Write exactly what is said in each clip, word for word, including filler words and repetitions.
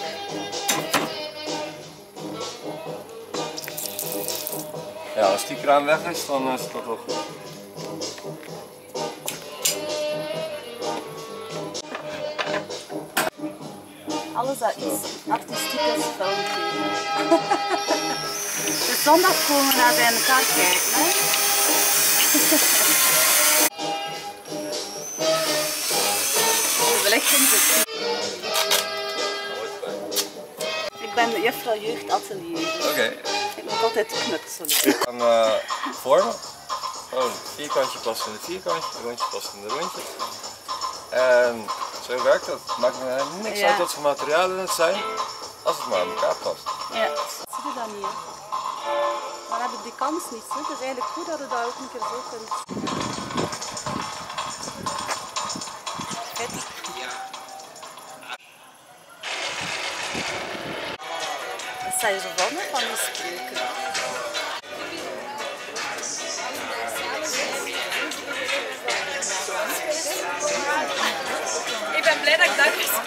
Ja, als die kraan weg is, dan is het toch wel goed. Alles dat iets artistiek is, vuil geven. Dus zondag komen we naar bij elkaar kijken, hè? De belichting zit. Ik ben de juffrouw jeugdatelier. Oké. Okay. Ik moet altijd knutselen. Ik kan uh, vormen. Gewoon vierkantje past in de vierkantje, rondje past in de rondje. En zo werkt dat. Het maakt me niks ja. uit wat voor materialen het zijn, als het maar aan elkaar past. Ja, zie je dat niet, hè? Maar heb ik die kans niet. Hè? Het is eigenlijk goed dat je dat ook een keer zo kunt. Wat sta je zo van van die spreuken? Ik ben blij dat ik dat heb.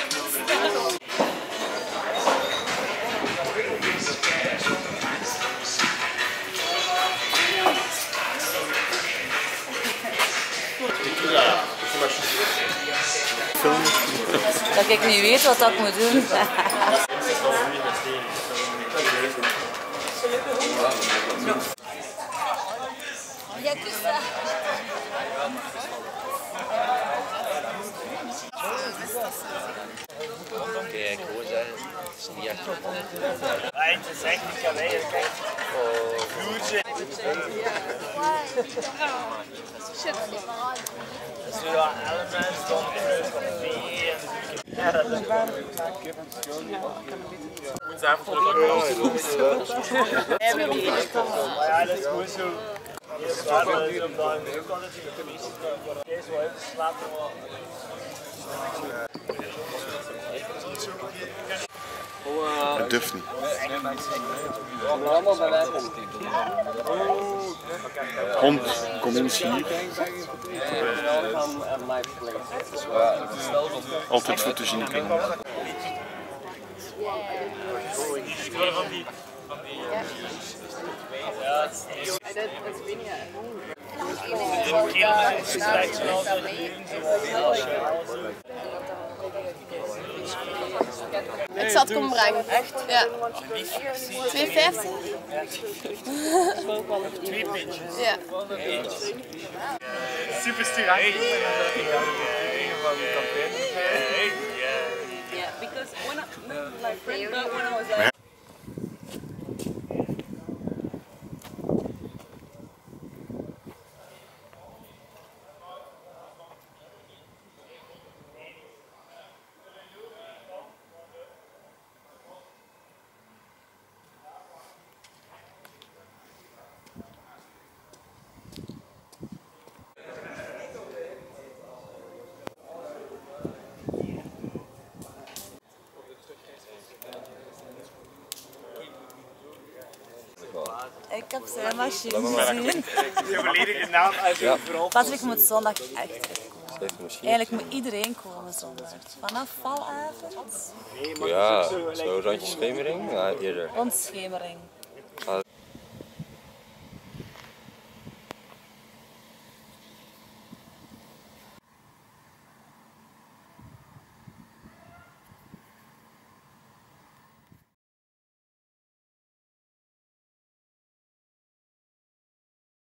Dat ik niet weet wat ik moet doen. Kijk, hoor zeggen, het is niet echt goed. Nee, het is echt niet alleen, kijk. Vloertje. Dat is nu wel elementen dan in de koffie en ja, dat is waar. Woensdagavond terug. Ja, dat is goed zo. Het is waar, dat is op dat ook altijd in de commissie. Deze wel even slapen. Het duft niet. Hond, kom eens hier. Altijd fotogeniek. Ik zal het komen brengen. Echt? Ja. twee vijftig? Twee pintjes. Ja. Super stuur aan. Van de campagne. Yeah, because when I, like, when I was like ik heb zijn machine gezien. De volledige naam uit de vooral. Patrick moet zondag echt komen. Eigenlijk moet iedereen komen zondag. Vanaf valavond. Ja, zo randje schemering, ja, eerder. Rond schemering.